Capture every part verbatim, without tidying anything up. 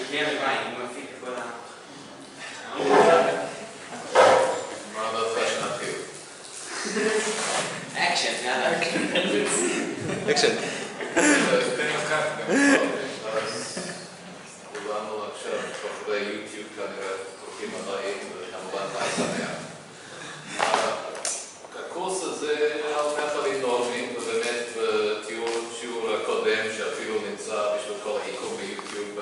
chiede vai, come fica quella... Rather fashion appeal. Action, nada. Action. כולנו עכשיו בחורי יוטיוב כנראה הולכים הבאים וכמובן תעשניה. הקורס הזה על מחלים נורמים ובאמת בתיאור הקודם שאפילו נמצא בשביל כל העיקום ביוטיוב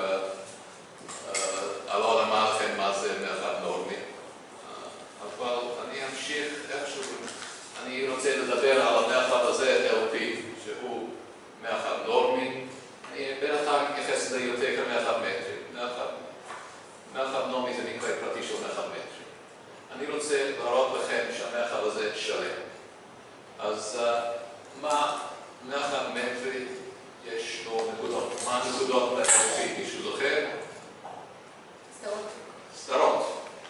על עוד אמר לכם מה זה מחל נורמי. אבל אני אמשיך איכשהו, אני רוצה לדבר על המחל הזה, אל פי, שהוא מחל נורמי. בינתיים מתייחס לזה יותר כמחל מטרי. מחל נורמי זה מקרה פרטי של מחל מטרי. אני רוצה להראות לכם שהמחל הזה שלם. אז מה מחל מטרי יש לו נקודות? מה הנקודות לפי? מישהו זוכר? סתרות. סתרות.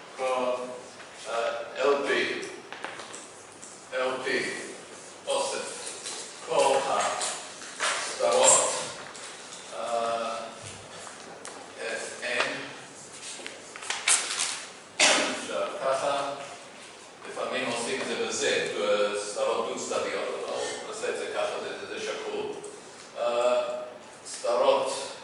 אל פי. אל פי. אוסף. כל הסתרות. לפעמים עושים את זה בזה, סתרות דו-צדדיות, אבל נעשה את זה ככה, זה שקול. סתרות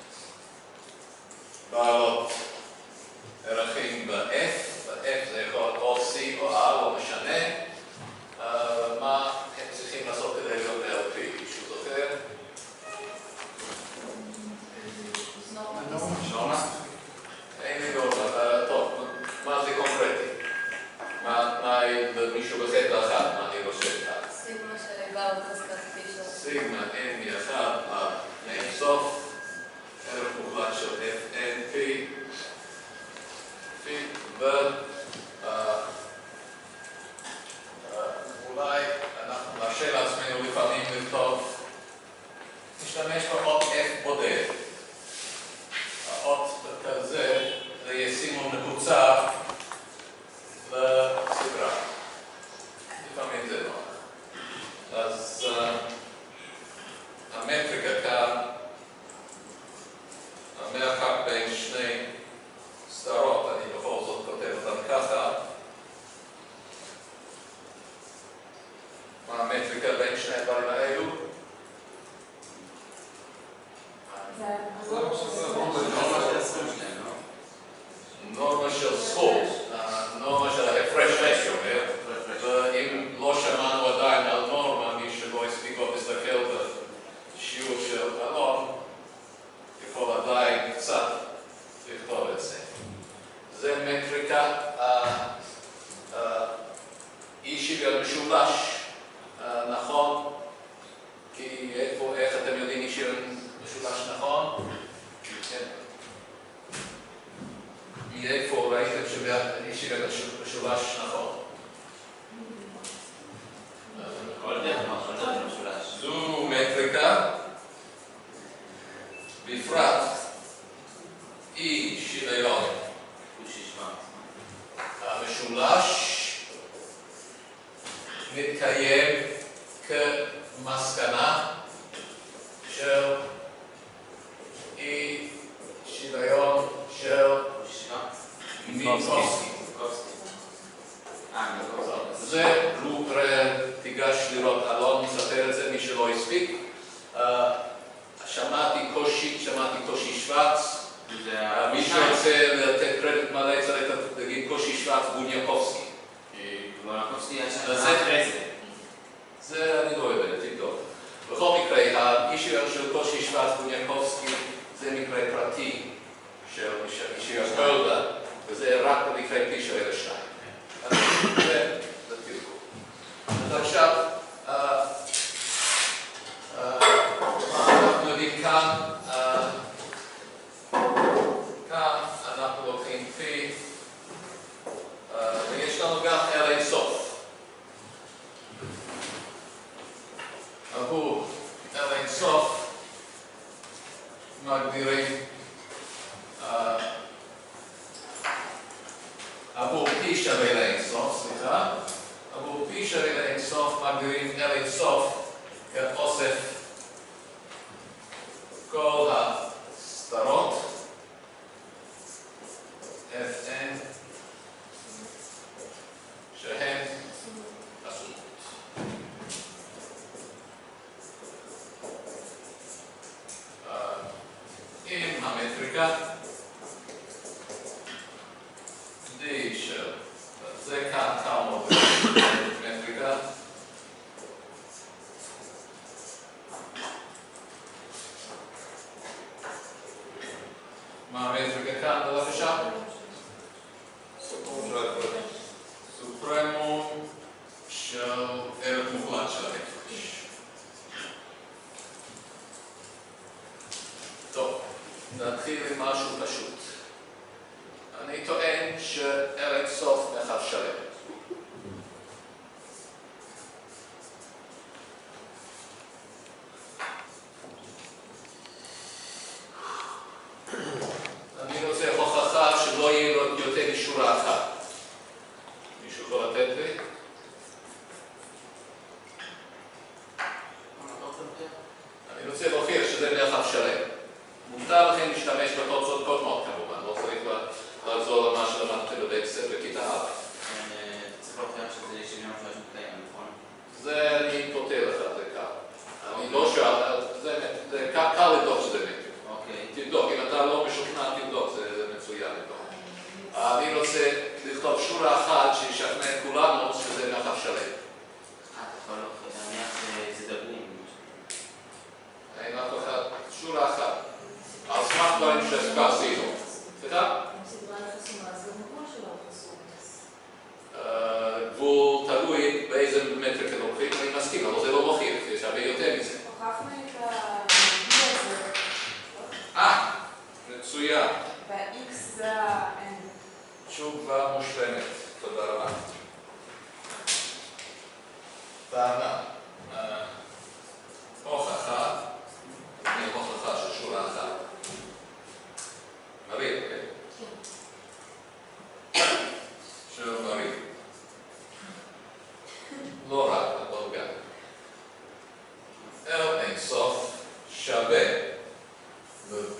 בעלות ערכים ב-F, ב-F זה יכול להיות או C או R, לא משנה. מה הם צריכים לעשות כדי להיות ב-אל פי? מישהו זוכר? נורמה? אין לי נורמה, טוב, מה זה קונקרטי? מה מישהו בחטא אחת, מה אני רושם כאן? סיגמה של איבר בחזקת פישר. סיגמה N מ-אחד לאין סוף, ערך מוחלט של F N P, ואולי אנחנו נרשה לעצמנו לפעמים לכתוב, נשתמש באות F בודד. האות כזה, זה יהיה סימון מקוצר לסדרה. לפעמים זה לא. אז המטריקה כאן, המרחק בין שני סדרות, אני בכל זאת כותב אותם ככה. מה המטריקה בין שני הדברים האלו? נורמה של סכום, נורמה של ההפרש שאומר, ואם לא שמענו עדיין על נורמה, מי שלא הספיק עוד להסתכל בשיעור של אלון, יכול עדיין קצת לכתוב את זה. זה מטריקה אי שוויון משולש, נכון? כי איפה, איך אתם יודעים אי שוויון משולש נכון? כן. מאיפה ראיתם שאי שוויון משולש נכון? זו מטריקה, בפרט אי שוויון המשולש מתקיים כמסקנה של אי שוויון של מינקובסקי. זה, לו תיגש לראות, אלון מספר את זה, מי שלא הספיק. שמעתי קושי, שמעתי קושי שוורץ. מי שרוצה לתת קרדיט מלא צריך להגיד קושי שוורץ בוניאקובסקי. זה אני לא יודע, תבדוק. בכל מקרה, האישיות של קושי שוורץ בוניאקובסקי זה מקרה פרטי של אישיות גולדה, וזה רק במקרה פי של אלה שניים. זה תבדוק. אז עכשיו, מה אנחנו יודעים כאן? כאן אנחנו לוקחים פי, ויש לנו גם אל אין סוף. עבור אל אין סוף מגדירים עבור פי מטריקה. D של, זה כאן כמה מטריקה. מה המטריקה כאן בבקשה? סופרמום של ערך מוחלט של ההפרש. טוב, נתחיל עם משהו פשוט. אני טוען שערך סוף מרחב שלם. אני רוצה הוכחה שלא יהיה יותר משורה אחת. מישהו יכול לתת לי? אני רוצה להוכיח שזה מרחב שלם. מותר לכם להשתמש בתוצאות קודמות כמובן, לא צריך לחזור למה שלמדתם בבית ספר בכיתה א'. צריך להוכיח שזה שוויון שלוש מקטעים, נכון? זה אני פותר לך, זה קל. אני לא שואל, זה קל לבדוק שזה מטריק. תבדוק, אם אתה לא משוכנע תבדוק, זה מצוין לבדוק. אני רוצה לכתוב שורה אחת שישכנע את כולנו שזה מרחב שלם. אתה יכול להניח שזה דגמים. אין אף אחד, שורה אחת. על סמך דברים שעשינו. סליחה? גבול תלוי באיזה מטריקה לוקחים, אני מסכים, אבל זה לא מוכיח, יש הרבה יותר מזה. הוכחנו את ה-D הזה. אה, מצוין. וה-X זה ה-N. תשובה מושלמת, תודה רבה. טענה. הוכחה, אני הוכחה של שורה אחת. מריה, אוקיי? של מריה. לא רק, אבל גם. L אינסוף שווה ל-B.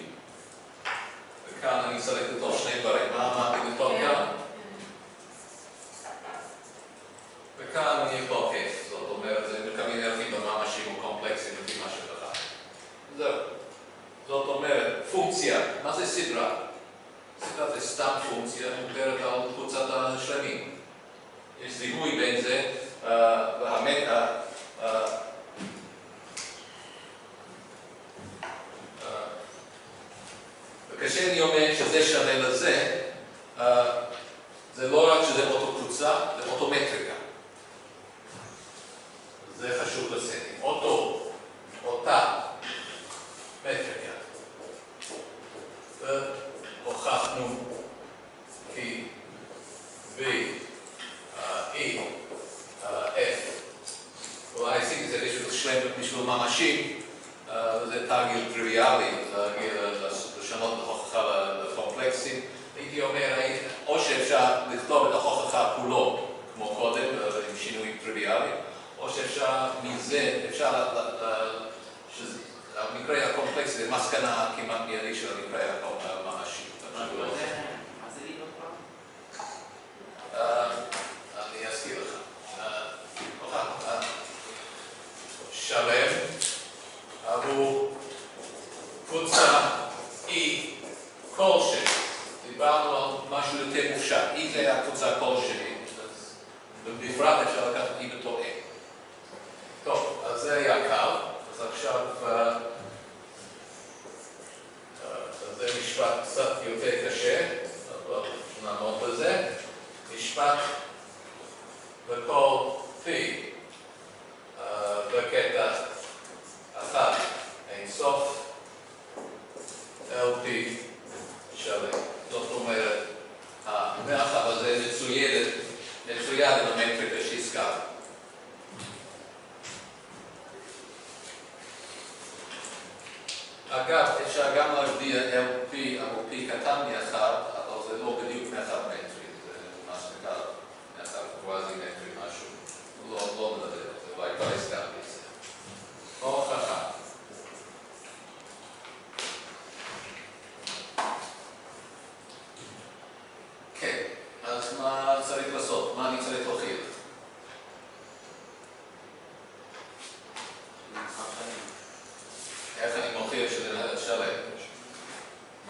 וכאן אני צריך לכתוב שני דברים. מה אמרתי לכתוב כאן? וכאן אני אכתוב F. זאת אומרת, זה מקווים ערכים בממשיים או קומפלקסים לפי מה שבחר. זהו. זאת אומרת, פונקציה. מה זה סדרה? סדרה זה סתם פונקציה מוגדרת על קבוצת השלמים. יש זיהוי בין זה, והמטה, וכשאני אומר שזה שווה לזה, זה לא רק שזה אותו קבוצה, זה אותו מטריקה. זה חשוב לסדר. אותו, אותה מטריקה. והוכחנו כי B, E, F, אולי עשיתי את זה בשביל שלם, בשביל ממשי, זה תרגיל טריוויאלי, לשנות את ההוכחה לקומפלקסים. הייתי אומר, או שאפשר לכתוב את ההוכחה כולו, כמו קודם, עם שינויים טריוויאליים, או שאפשר מזה, אפשר, המקרה הקומפלקסי זה מסקנה כמעט מיידי של המקרה הממשי. מה זה לילות פעם? אני אזכיר לך. שלם עבור קבוצה E כלשהי. דיברנו על משהו יותר מופשט. E זה הקבוצה כלשהי. ובפרט אפשר לקחת E בתור A. טוב, אז זה היה קל. אז עכשיו זה משפט קצת יותר קשה, אבל נעמוד בזה. משפט בכל P בקטע אחד, אין סוף, L P שלם. זאת אומרת, המרחב הזה מצויד עם המטריקה שהזכרנו. אגב, אפשר גם להגדיר L P עבור P קטן מאחד, אבל זה לא בדיוק מרחב מטרי, זה מה שנקרא מרחב קוואזי מטרי משהו. לא, לא נדבר על זה, אולי כבר הזכרתי את זה. הוכחה. כן, אז מה צריך לעשות? מה אני צריך להוכיח? איך אני מוכיח שזה שלם?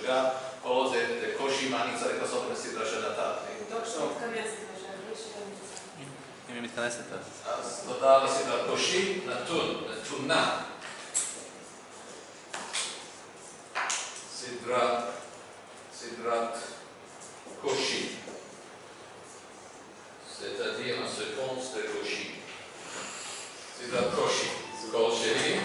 השגה, כל עוד זה זה קושי מה אני צריך לעשות בסדרה שנתתי. טוב שמתכנסת לשם, אם היא מתכנסת אז. אז תודה על הסדרת קושי, נתון, נתונה. סדרה, סדרת קושי. C'est-à-dire un séquence de קושי. סדרת קושי, כלשהי.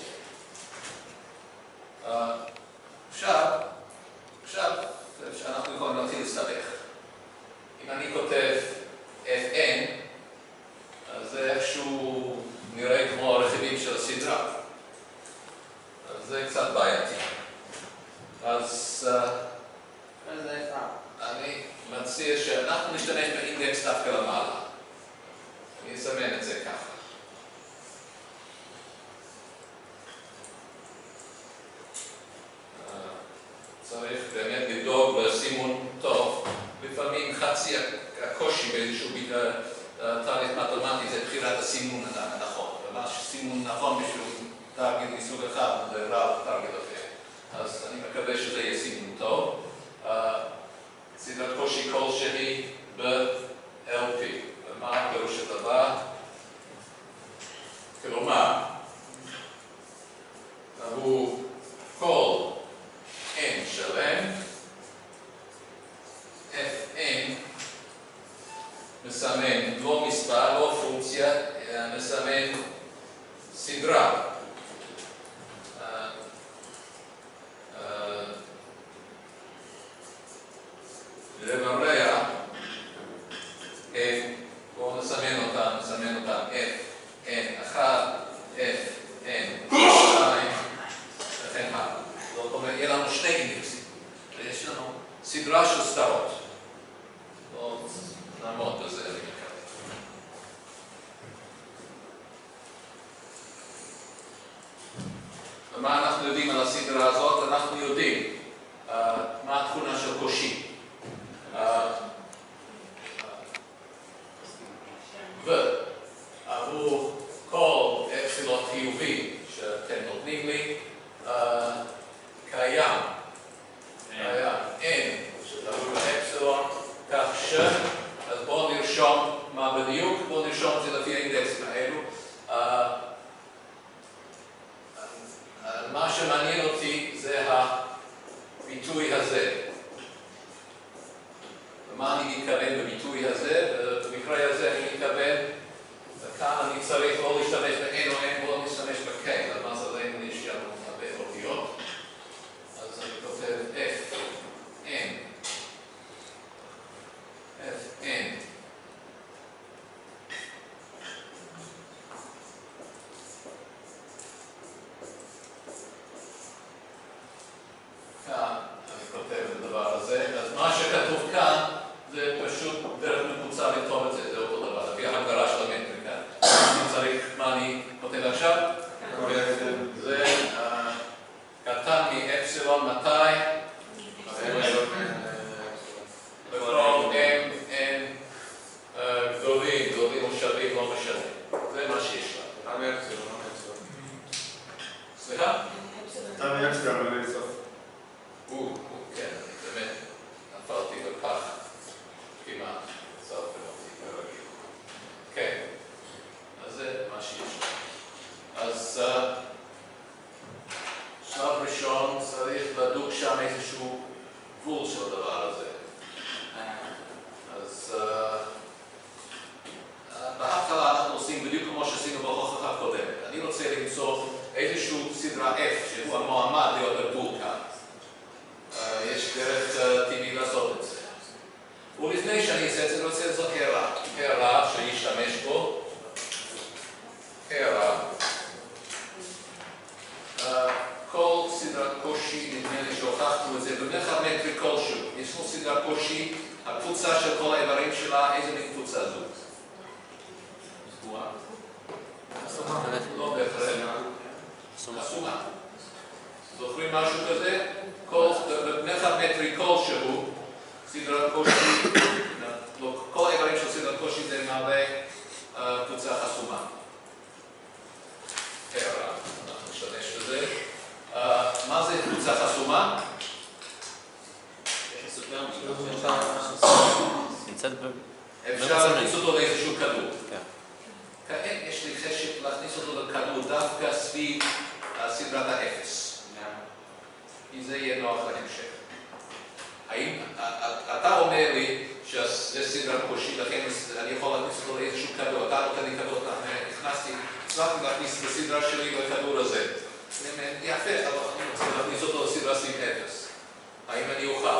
עכשיו, עכשיו, שאנחנו יכולים להתחיל להסתבך. אם אני כותב אף אן, אז זה איכשהו נראה כמו הרכיבים של הסדרה. אז זה קצת בעייתי. אז אני מציע שאנחנו נשתמש באינדקס דווקא למעלה. אני אסמן את זה ככה. צריך באמת לדאוג לסימון טוב. לפעמים חצי הקושי באיזשהו תהליך מתמטי זה בחירת הסימון הנכון. ממש סימון נכון בשביל תרגיל מסוג אחד, זה רע תרגיל אחר. אז אני מקווה שזה יהיה סימון טוב. סדרת קושי כלשהי ב-אל פי. ומה הפירוש הדבר? כלומר, הוא כל n שלם, אף אן מסמן לא מספר, לא פונקציה, מסמן סדרה. לברע, בואו נסמן אותם, נסמן אותם f n אחת, f n שתיים, וכן הלאה. זאת אומרת, יהיה לנו שני אינדקסים, ויש לנו סדרה של סדרות. בואו נעמוד בזה, אני מקווה. ומה אנחנו יודעים על הסדרה הזאת? אנחנו יודעים uh, מה התכונה של קושי. Uh, ועבור כל אפסילון חיובי שאתם נותנים לי, uh, קיים, קיים, אין, שתלוי באפסילון, כך ש... אז בואו נרשום מה בדיוק, בואו נרשום את זה לפי האינדקסים האלו. Uh, מה שמעניין אותי זה הביטוי הזה. ומה אני מתכוון בביטוי הזה? במקרה הזה אני מתכוון, וכאן אני צריך לא להשתמש ב-n או n, בואו נשתמש ב-k, למזלנו יש לנו הרבה אותיות. אז אני כותב f, n, f, n. כאן אני כותב את הדבר הזה, אז מה שכתוב כאן זה פשוט דרך מקוצה לכתוב את זה, זה אותו דבר, לפי ההגדרה של המטריקה. אני צריך, מה אני כותב עכשיו? זה קטן מאפסילון מתי? בכל m, n, גדולים, גדולים או שווים, לא משנה. זה מה שיש לה. תמי אפסילון, לא מאפסילון. סליחה? תמי אפסילון, לא מאפסילון. הוא, כן, אני באמת נפלתי בפח. כמעט, סוף ולאותי כרגיל. כן, אז זה מה שיש. אז שלב ראשון צריך לדוק שם איזשהו גבול של הדבר הזה. אז בהתחלה אנחנו עושים בדיוק כמו שעשינו בהוכחה הקודמת. אני רוצה למצוא איזשהו סדרה F שהוא המועמד להיות הגבול כאן. יש דרך טבעי לעשות את זה. ולפני שאני אעשה את זה, אני רוצה לעשות הערה. הערה שישתמש בו. הערה. כל סדרת קושי, נדמה לי שהוכחנו את זה, במרחב מטרי כלשהו. יש לנו סדרת קושי, הקבוצה של כל האיברים שלה, איזה מין קבוצה זו? סגורה? לא בהחלט. חסומה. זוכרים משהו כזה? במרחב מטרי כלשהו, סדרת קושי, כל האיברים של סדרת קושי זה מעלה קבוצה חסומה. הערה, אנחנו נשתמש בזה. מה זה קבוצה חסומה? נמצאת ב... אפשר להכניס אותו לאיזשהו כדור. כן. כעת יש לי חשק להכניס אותו לכדור דווקא סביב סדרת האפס. כי זה יהיה נוח להמשך. האם, אתה אומר לי שזה סדרת קושי, לכן אני יכול להכניס אותו לאיזשהו כדור. אתה נותן לי כדור, הכנסתי, הצלחתי להכניס את הסדרה שלי לכדור הזה. יפה, אבל אני רוצה להכניס אותו לסדרה סביב אפס. האם אני אוכל?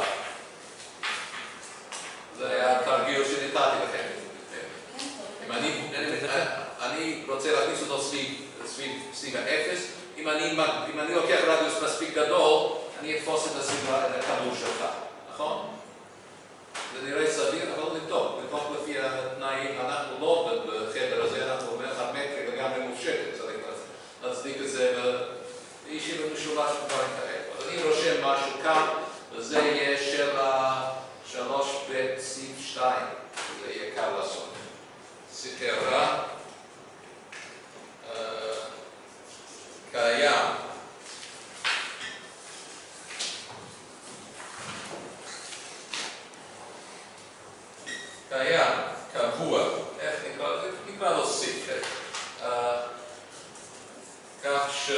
זה היה תרגיל שנתתי לכם. אם אני, אני רוצה להכניס אותו סביב האפס, אם אני לוקח רדיוס מספיק גדול, אני אתפוס את הסדרה, את הכדור שלך, נכון? זה נראה סביר, אבל נבדוק, נבדוק לפי התנאים, אנחנו לא בחדר הזה, אנחנו במטרי לגמרי מופשטת, צריך להצדיק את זה בישיבה משולש ודברים כאלה. אז אני רושם משהו כאן, וזה יהיה של שלוש בית סעיף שתיים, זה יהיה קל לעשות. סתירה קיים קיים, קבוע, איך נקרא לזה? נקרא לו C, כך ש...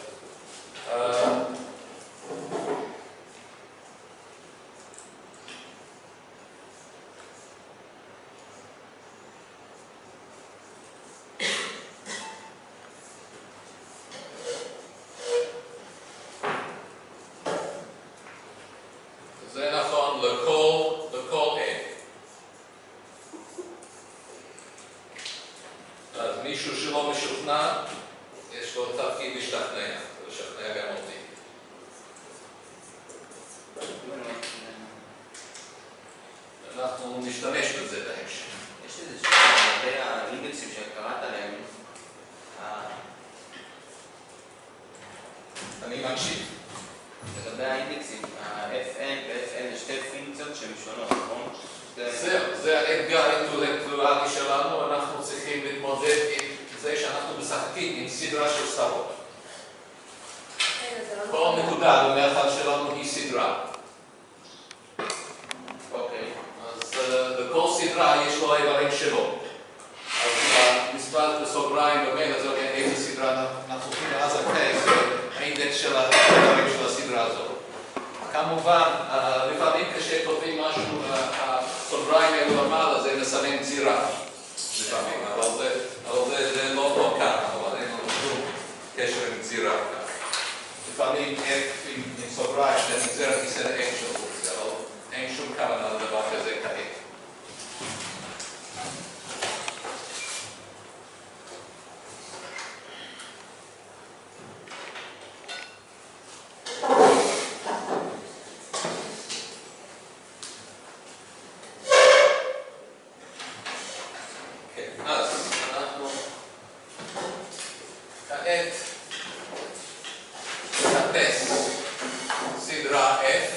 זה נכון לכל, לכל A. אז מישהו שלא משוכנע, יש לו תפקיד להשתכנע, לשכנע גם אותי. אנחנו נשתמש בזה בהמשך. יש איזה שאלה לגבי האינדקסים שקראת עליהם. אני מקשיב. לגבי האינדקסים, ה-F N ו-F N זה שתי פונקציות שהן שונות, נכון? זהו, זה האתגר האינטלקטואלי שלנו, אנחנו צריכים להתמודד עם זה שאנחנו משחקים עם סדרה של סדרות. כל נקודה במרחב שלנו היא סדרה. אוקיי. אז לכל סדרה יש לו האיברים שלו. אז המספר בסוגריים במייל הזה, איזה סדרה אנחנו הולכים לאז הקייס, האינדקס של האיברים של הסדרה הזאת. כמובן, לפעמים כשכותבים משהו, הסוגריים האלו למעלה, זה מסמן זירה. לפעמים, אבל זה לא כאן, אבל אין לנו שום קשר עם זירה כאן. לפעמים F עם סוגריים, זה נגזרת מסדר F של פונקציה, אבל אין שום כוונה לדבר כזה כעת. סדרה F,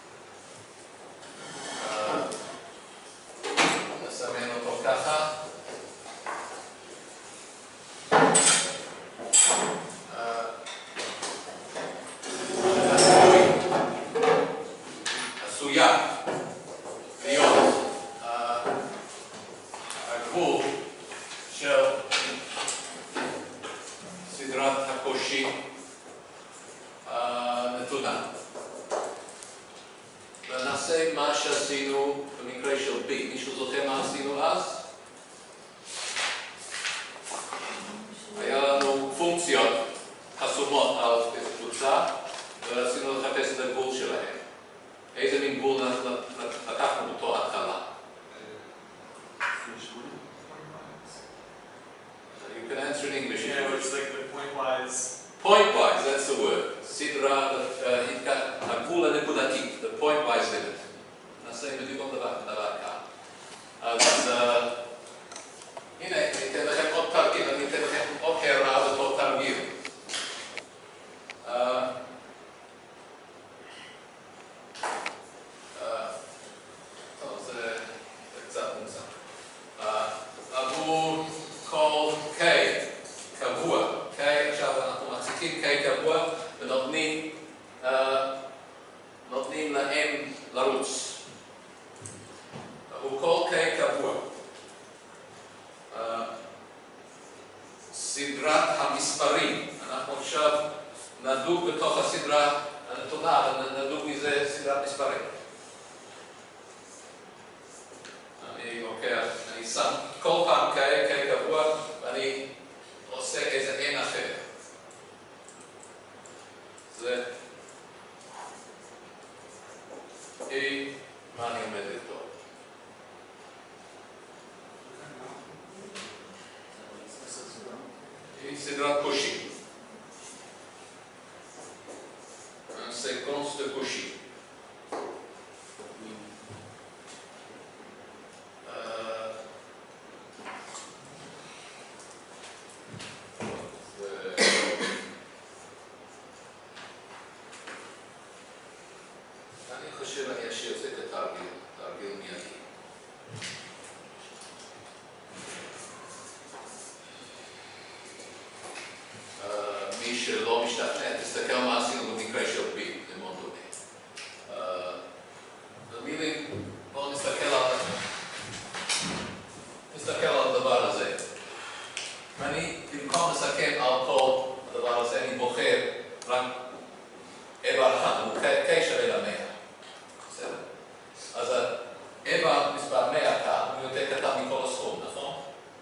נסמן אותו ככה, עשויה להיות הגבול של סדרת הקושי נתונה. ונעשה מה שעשינו במקרה של B. מישהו זוכר מה עשינו אז? היה לנו פונקציות חסומות על קבוצה, ורצינו לחפש את הגבול שלהם. איזה מין גבול לקחנו אותו התחלה? You can answer in English. Yeah, it's like the point-wise. Point-wise, that's the word. סדרה, הגבול הנקודתי, the point-wise limit. נעשה בדיוק דבר כאן. אז נתונה, אבל נדוג מזה סדרת מספרים. אני לוקח, אני שם כל פעם K, K קבוע, ואני עושה איזה N אחר. זה A, מה אני עומד איתו? היא סדרת קושי. séquence de Cauchy. Euh, אני חושב אני אשאיר את זה כתרגיל, תרגיל מיידי. מי שלא משתכנע, תסתכל מה עשינו במקרה של B, זה מאוד דומה. במילים, בואו נסתכל על נסתכל על הדבר הזה. ואני, במקום לסכם על כל הדבר הזה, אני בוחר רק איבר אחד, הוא K שווה למאה. בסדר? אז האיבר מספר מאה כאן, הוא יותר קטן מכל הסכום, נכון?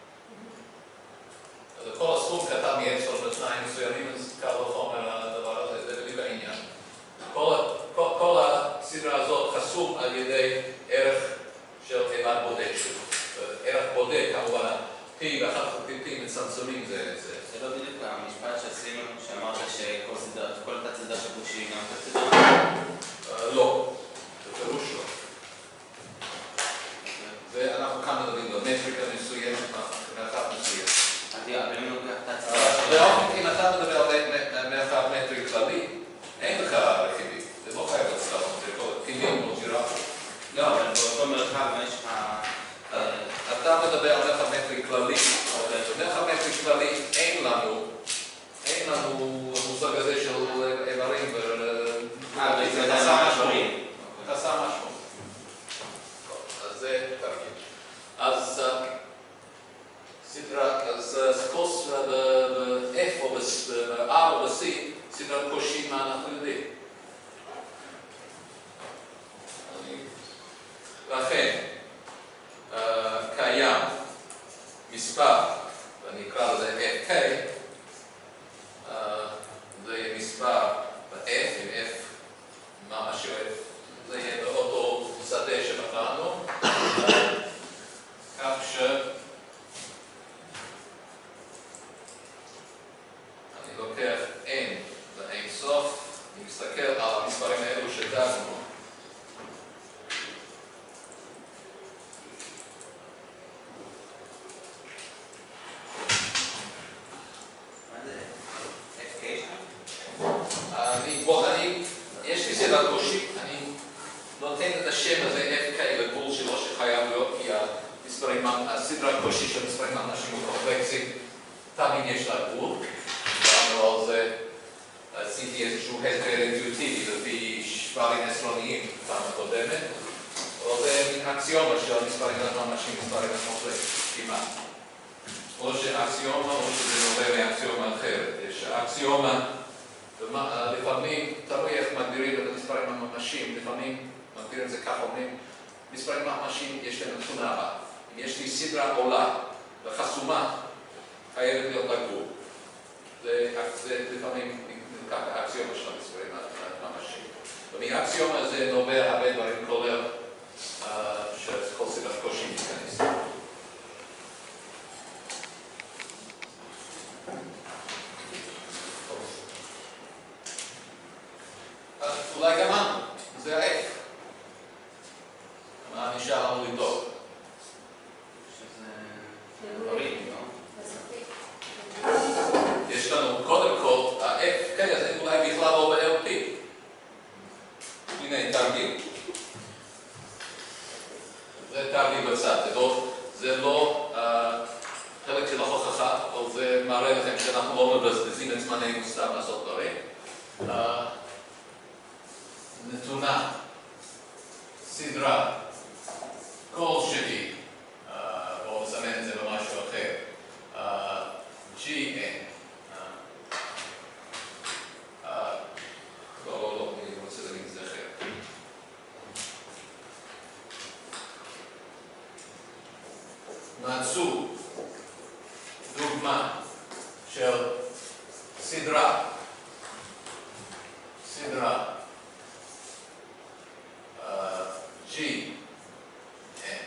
אז כל הסכום קטן מ-אפס עד שניים מסוימים, אז קל וחומר הדבר הזה, זה בדיוק העניין. כל, כל, כל הסדרה הזאת חסום על ידי ערך של איבר בודד שלו. ערך בודד, כמובן, P ואחר כך P מצמצמים זה... זה לא בדיוק המשפט שעשינו, שאמרת שכל סדרה, כל תת סדרה של קושי גם תת סדרה? לא, בפירוש לא. ואנחנו כאן מדברים במטריקה מסוימת, מרחב מסוים. אבל אם נוגע תת סדרה... באופן, אם אתה מדבר על מרחב מטרי כללי, אין לך רכיבים. זה לא חייב לצלם, זה כל כלים או ג'ירפות. לא, אבל באותו מרחב יש לך... אתה מדבר על מרחב מטרי כללי. במרחב מטרי כללי אין לנו, אין לנו מושג הזה של איברים ו... אה, בעצם אתה עשה משהו. אתה עשה משהו. אז זה תרגיל. אז סדרה, אז סקוס ב-F או ב-R או ב-C, סדרת קושי, מה אנחנו יודעים? לכן, קיים מספר, ואני אקרא לזה F K, זה יהיה מספר ב-F, עם F, מה משהו F, זה יהיה באותו שדה שבחרנו, כך ש... אני לוקח N ואין סוף, אני מסתכל על המספרים האלו שדגנו. יש לי סדרת קושי, אני נותן את השם הזה F K לגבול שלו שחייב להיות, כי הסדרת קושי של מספרים ממשיים וקומפלקסיים תמיד יש לה גבול. דיברנו על זה, עשיתי איזשהו הסבר אינטואיטיבי לפי שברים עשרוניים פעם הקודמת, אבל זה מין אקסיומה של מספרים ממשיים ומספרים קומפלקסיים, כמעט. או שאקסיומה או שזה נובע מאקסיומה אחרת. יש אקסיומה לפעמים, תלוי איך מגדירים את המספרים הממשיים, לפעמים מגדירים את זה ככה, אומרים, מספרים ממשיים יש להם תכונה הבאה. אם יש לי סדרה עולה וחסומה, חייבת להיות לגבול. זה לפעמים נלקח האקסיומה של המספרים הממשיים. ומהאקסיומה הזה נובע הרבה דברים, כולל שכל סדרת קושי מתכנס. אולי גם לנו, זה ה-F. מה נשאר לנו לבדוק? שזה דברים, לא? יש לנו קודם כל, ה-F, כן, זה אולי בכלל לא ב-L P. הנה, תרגיל. זה תרגיל בצד, זה לא חלק של ההוכחה, אבל זה מראה לכם שאנחנו לא מבזבזים את זמננו סתם לעשות דברים. נתונה, סדרה, כלשהי, בואו נסמן את זה במשהו אחר, G N, לא, לא, לא, אני רוצה מצאו דוגמה של סדרה, סדרה uh, G N.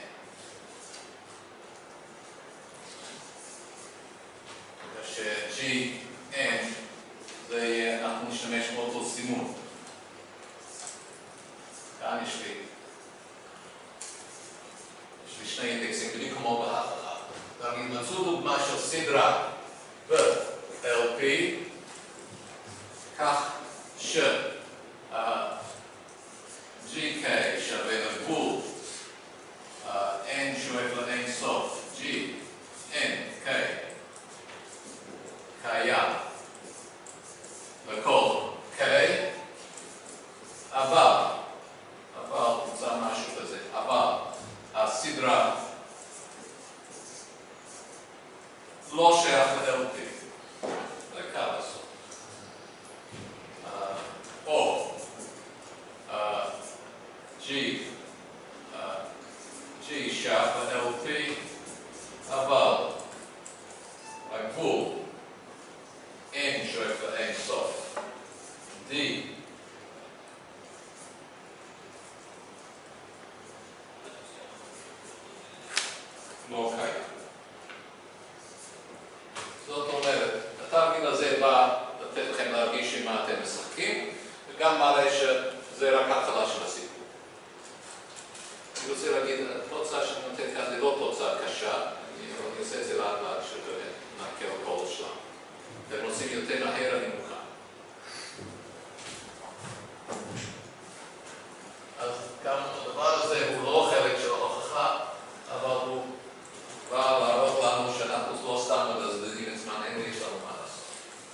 כאשר G N זה יהיה, אנחנו נשתמש באותו סימון. כאן יש לי, יש לי שני אינדקסים בדיוק כמו בהתחלה. נגיד, מצאו דוגמה של סדרה ב-L P, כך ש uh, G K שווה לגבול uh, N שואף לאין סוף, G N K קיים לכל K, אבל, אבל, נמצא משהו כזה, אבל הסדרה לא שייך ל-L P, זה קל לעשות. Uh, או uh, G, uh, G שייך ל-L P, אבל הגבול N שואף לאין סוף, D לא קיים. זאת אומרת, התרגיל הזה בא לתת לכם להרגיש עם מה אתם משחקים, וגם מראה שזה רק ההתחלה של הסיפור. אני רוצה להגיד, התוצאה שאני נותן כאן זה לא תוצאה קשה, אני עושה את זה לאט לאט שבאמת נעקר כל שלב. אתם רוצים יותר מהר, אני מוכן. אז גם הדבר הזה הוא לא חלק של ההוכחה, אבל הוא בא להראות לנו שאנחנו לא סתם מבזבזים את זמננו, יש לנו מה לעשות.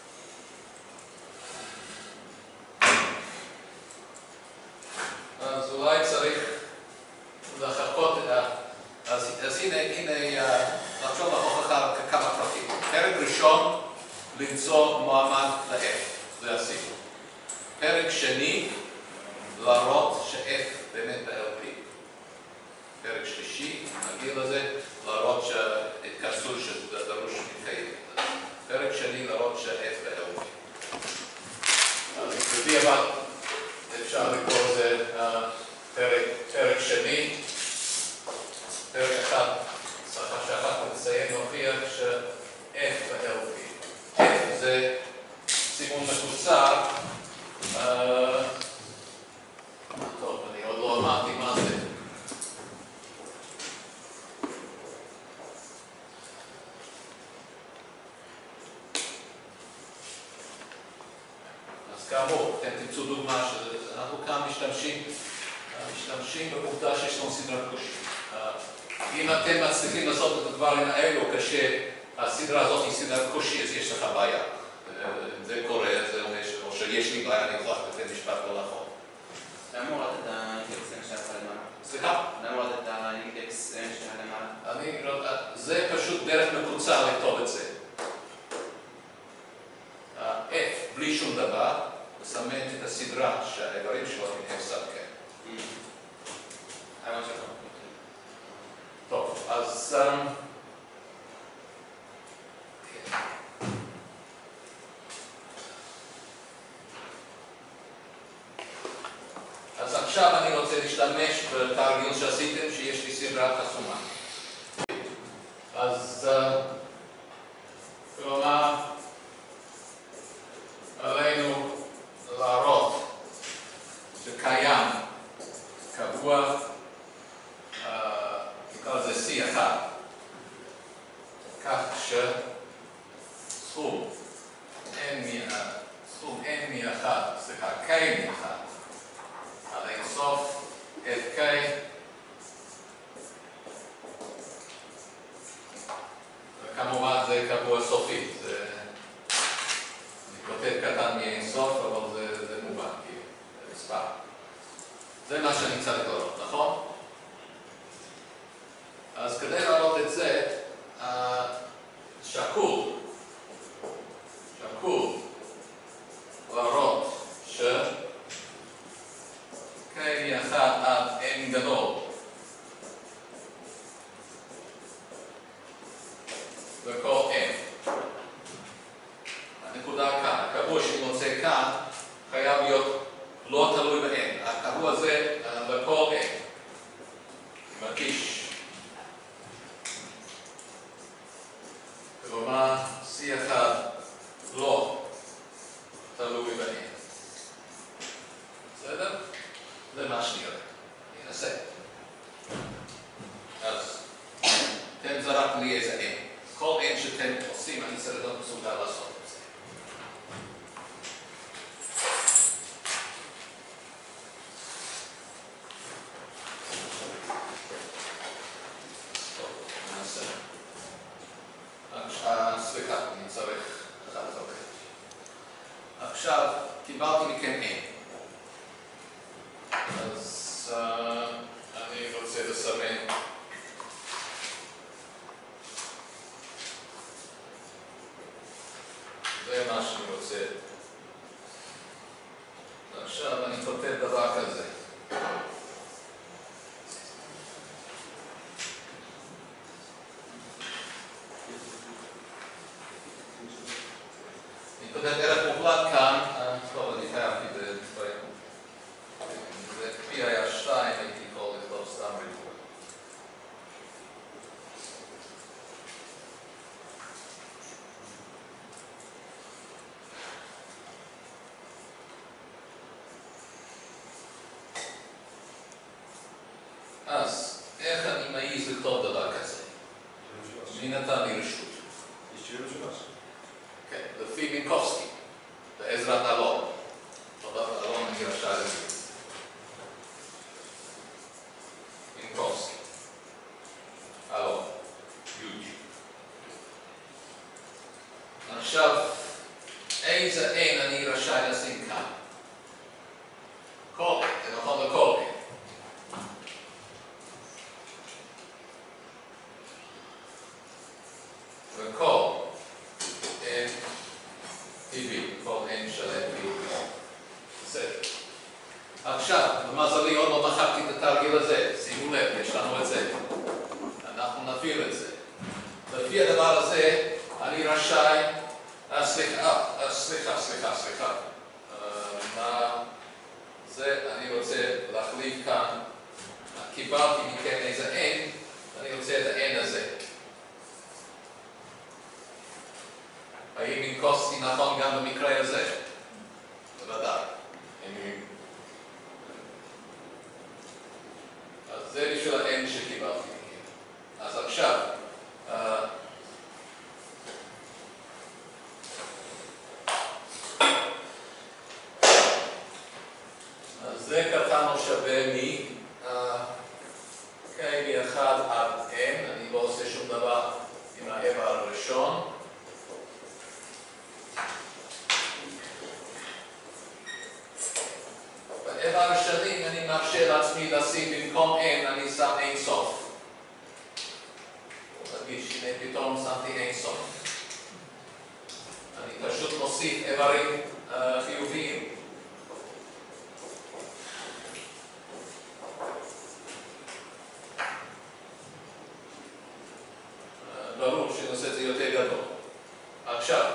אז אולי צריך לחכות את ה... אז, אז הנה, הנה, נחשוב להוכחה כמה פרקים. פרק ראשון, למצוא מועמד ל-F, זה הסיפור. פרק שני, להראות ש-F באמת ב-L P. פרק שלישי, נגיד לזה, להראות שהתכנסות שדרוש מתקיים. פרק שני, להראות ש-F ב-L P. אז בדיעבד אפשר לקרוא לזה פרק, פרק שני. פרק אחד, צריך שאחת לציין להוכיח ש-F ב-L P. F זה סימון מקוצר. טוב, אני עוד לא אמרתי מה זה. אז כאמור, אתם תמצאו דוגמה שאנחנו כאן משתמשים, משתמשים בעובדה שיש לנו סדרת קושי. אם אתם מצליחים לעשות את הדברים האלו כשהסדרה הזאת היא סדרת קושי, אז יש לך בעיה. זה קורה, זה אומר או שיש לי בעיה, אני אצלח בבית משפט לא נכון. למה הורדת את האינדקס N שהיה למעלה? סליחה? למה הורדת את האינדקס N שהיה למעלה? אני, זה פשוט דרך מקוצר לכתוב את זה. F, בלי שום דבר, מסמנת את הסדרה שהאיברים שלו הם F סב K. היה משהו טוב. טוב, אז... אז עכשיו אני רוצה להשתמש בתרגיל שעשיתם שיש לי סדרה חסומה. אז כלומר, עלינו להראות שקיים קבוע, נקרא לזה C אחד, כך שסכום סכום N מ-אחד, סליחה, K מ-אחד, על אין סוף F K וכמובן זה קבוע סופי, זה אני כותב קטן מאין סוף, אבל זה, זה מובן, כי זה מספר. זה מה שאני צריך לראות, נכון? אז כדי להראות את זה, שקול, שקול להראות ש K מ-אחד עד N גדול הקבוע הזה לכל n. מקיש. כלומר, C אחד לא תלוי ב-n. בסדר? זה מה שנראה. אני אנסה. אז אתם זרק לי איזה n. כל n שאתם עושים, אני צריך להיות מסוגל לעשות את זה. טוב, ננסה. סליחה, אני צריך אחד אוקיי. עכשיו, קיבלתי מכם n. אז אני רוצה לסמן זה מה שאני רוצה. עכשיו אני כותב דבר כזה. אני כותב ערך מוחלט כאן. טוב, אני חייב כי זה דברים. זה פי היה שתיים, הייתי קורא לכתוב סתם ריבוע. אז איך אני מעיז לכתוב דבר כזה? מי נתן לי רשות? יש שבעים ושלוש. כן, לפי מינקובסקי, בעזרת אלון. בעזרת אלון אני רשאי לזה. מינקובסקי. אלון. יוג'י. עכשיו, איזה n אני רשאי לשים כאן? כל n, זה נכון לכל n. וכל n טבעי, כל n שלם טבעי. בסדר. עכשיו, במזלי עוד לא מחקתי את התרגיל הזה. שימו לב, יש לנו את זה. אנחנו נפעיל את זה. לפי הדבר הזה, אני רשאי... סליחה, סליחה, סליחה, סליחה. מה זה? אני רוצה להחליף כאן. קיבלתי מכן איזה n, אני רוצה את ה-n הזה. האם מינקובסקי נכון גם במקרה הזה? בוודאי. אז זה בשביל ה-n שקיבלתי. אז עכשיו, אז זה קטן או שווה מ k מ-אחד עד n, אני לא עושה שום דבר עם האיבר הראשון. באיבר השני אני מאפשר לעצמי לשים במקום n, אני שם אין סוף. תרגיש, הנה פתאום שמתי אין סוף. אני פשוט מוסיף איברים חיוביים. ברור שנושא זה יותר גדול. עכשיו,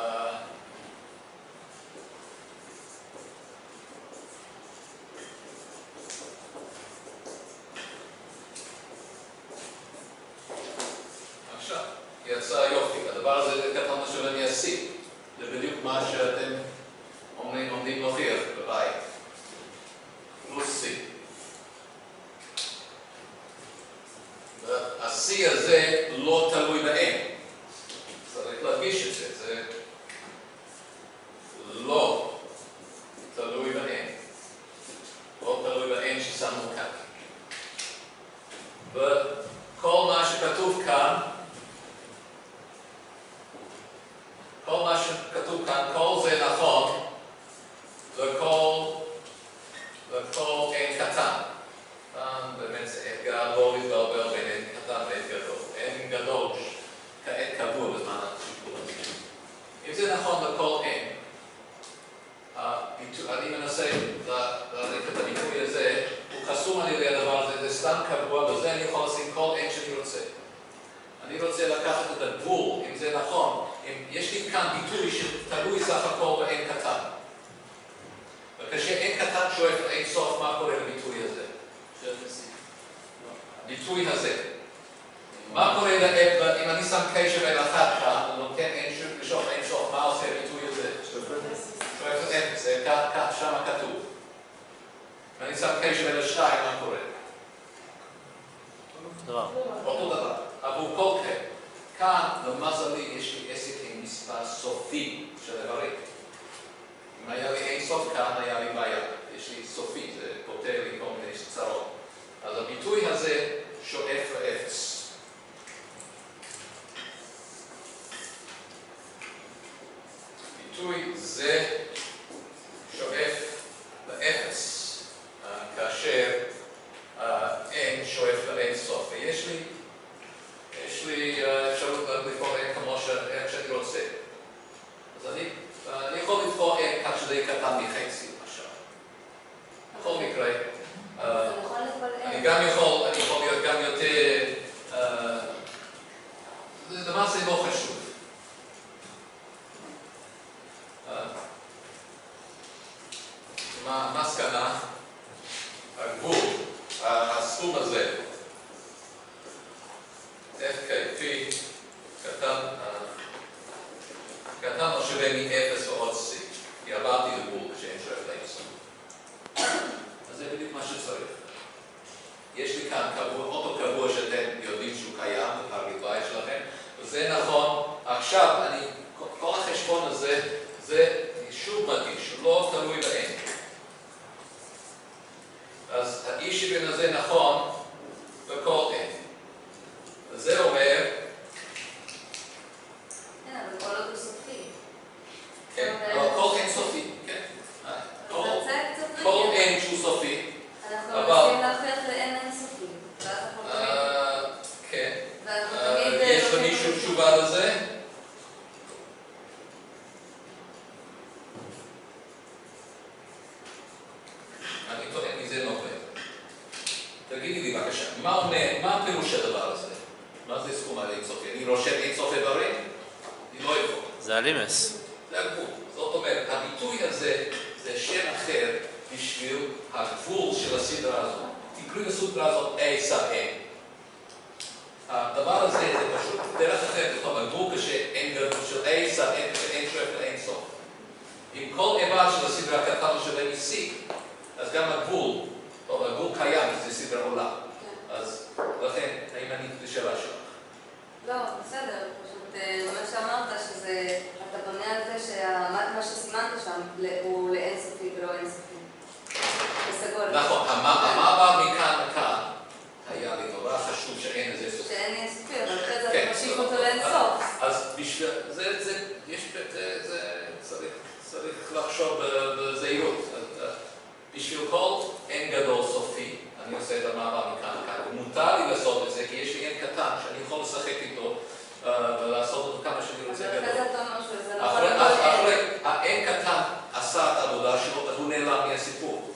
עכשיו, יצא יופי. הדבר הזה זה קטן משהו אני אעשי. זה בדיוק מה שאתם אומרים, עומדים להוכיח בבית. פלוס C. ה-C הזה לא תלוי ב-n. צריך להדגיש את זה. זה לא תלוי ב-n. לא תלוי ב-n ששמנו כאן. וכל מה שכתוב כאן, כל מה שכתוב כאן, כל זה נכון לכל, לכל n קטן. כאן באמת זה אתגר לא להתבלבל בין n קטן ו-n גדול. n גדול כעת קבוע בזמן השיפור הזה. אם זה נכון לכל n, אני מנסה להריק את הביטוי הזה, הוא חסום על ידי הדבר הזה, זה סתם קבוע, וזה אני יכול לשים כל n שאני רוצה. אני רוצה לקחת את הגבול, אם זה נכון, אם יש לי כאן ביטוי שתלוי סך הכל ב-n קטן. וכש-n קטן שואף ל-n סוף, מה קורה הביטוי הזה. מה קורה ל-f, אם אני שם k שווה לאחת כאן, אני נותן אין שוב לשאוף אין סוף, מה עושה הביטוי הזה? שואף אפס, זה כך שם כתוב. אם אני שם k שווה לשתיים, מה קורה? דבר. אותו דבר, עבור כל k. כאן, למזלי, יש לי עסק עם מספר סופי של איברים. אם היה לי אין סוף כאן, היה לי בעיה. יש לי סופי, זה פותר לי כל מיני צרות. אז הביטוי הזה שואף לאפס. ביטוי זה שואף לאפס, כאשר n שואף לאין סוף. ויש לי, יש לי אפשרות לבחור n כמו שאני רוצה. אז אני, אני יכול לבחור n כך שזה קטן מחצי, למשל. בכל מקרה, אני גם יכול, אני יכול להיות גם יותר, זה למעשה לא חשוב. מה המסקנה? הגבול, הסכום הזה, f(k) קטן, קטן או שווה מ-אפס ועוד c, כי עברתי לגבול כשאין שואף לאינסוף. אז זה בדיוק מה שצריך. יש לי כאן קבוע, אותו קבוע שאתם יודעים שהוא קיים, בריבוע שלכם, וזה נכון. עכשיו, אני, כל החשבון הזה, זה שוב מדגיש, לא תלוי ב-n. אז האי שוויון הזה נכון בכל n. וזה אומר... כן, אבל כל עוד הוא סופי. כן, אבל כל n סופי, כן. כל n שהוא סופי. אנחנו מנסים להפך ל-n אינסופי. כן. יש למישהו תשובה לזה? אני טוען מזה נובע. תגידי לי בבקשה, מה אומר, מה הפירוש הדבר הזה? מה זה סכום על אינסופי? אני רושם אינסוף איברים? אני לא יכול. זה הלימס. זה הגבול. זאת אומרת, הביטוי הזה זה שם אחר בשביל הגבול של הסדרה הזאת. תקראו לסדרה הזאת A סב N. הדבר הזה זה פשוט דרך אחרת, זאת אומרת, הגבול כשאין גבול של A סב N כשאין שואף לאין סוף. אם כל איבר של הסדרה קטן שווה מ-C, אז גם הגבול, טוב, הגבול קיים, זה סדרה עולה. אז לכן, האם אני לשאלה שלך? לא, בסדר, פשוט מה שאמרת שזה, אתה בונה על זה שמה שסימנת שם הוא לאינסופי ולא אינסופי. בסגול. נכון, המעבר מכאן לכאן היה לי נורא חשוב שאין איזה סופי. שאין אינסופי, אבל אחרי זה אתה משיב אותו לאינסוף. אז בשביל, זה, זה, יש, זה, צריך, צריך לחשוב בזהירות. בשביל כל n גדול סופי, אני עושה את המעבר מכאן לכאן. מותר לי לעשות את זה, כי יש לי n קטן שאני יכול לשחק איתו ולעשות אותו כמה שאני רוצה גדול. אחרי זה אתה אומר שזה לא אחרי, אחרי, ה-n קטן עשה את העבודה שלו, אז הוא נעלם מהסיפור.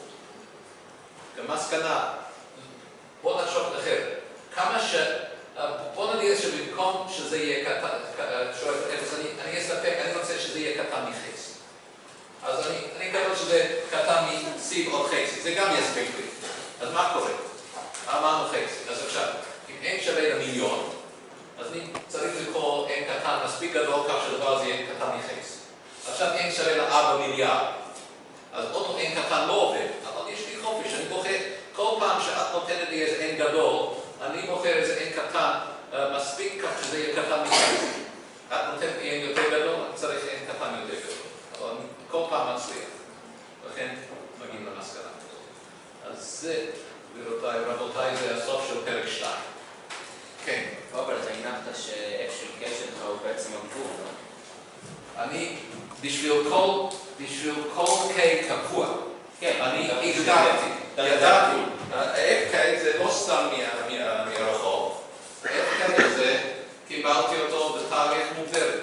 במסקנה, בוא נחשוב אחרת. כמה ש... בוא נגיד שבמקום שזה יהיה קטן, שואף אפס, אני אסתפק, אני רוצה שזה יהיה קטן מחצי. אז אני, אני אקבל שזה קטן מ-C עוד חצי, זה גם יספיק לי. אז מה קורה? אמרנו חצי. אז עכשיו, אם n שווה למיליון, אז אני צריך לקרוא n קטן מספיק גדול כך שהדבר הזה יהיה קטן מחצי. עכשיו n שווה ל-ארבע מיליארד. אז אותו n קטן לא עובד, אבל יש לי חופש, אני בוחר, כל פעם שאת נותנת לי איזה n גדול, אני בוחר איזה n קטן מספיק כך שזה יהיה קטן מחצי. את נותנת לי n יותר גדול, אני צריך n קטן יותר גדול. אבל אני כל פעם מצליח. לכן מגיעים למסקנה. אז זה, גבירותיי ורבותיי, זה הסוף של פרק שתיים. כן. רוברט, אתה הנחת ש-F של K שלך הוא בעצם הגבול, לא? אני, בשביל כל, בשביל כל K קבוע, כן, אני הגדרתי, ידעתי. ה-F K זה לא סתם מהרחוב. ה-F K הזה, קיבלתי אותו בתאריך מוגדרת.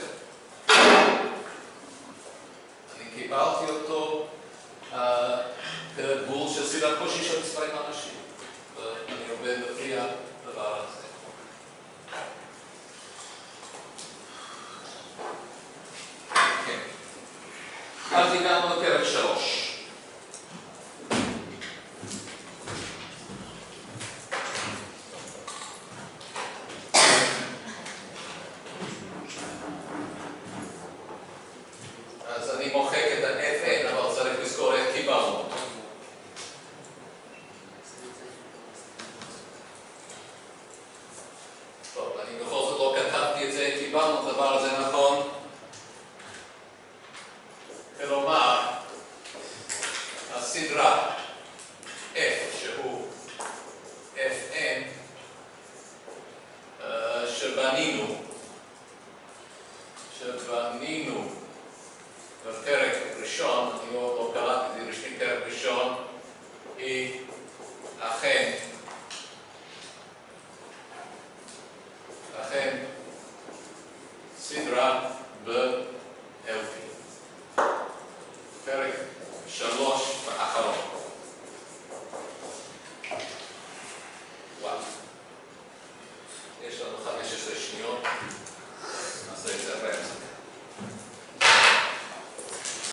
אני קיבלתי אותו בגבול של סדרת קושי של מספרים אנשים. ואני עובד לפי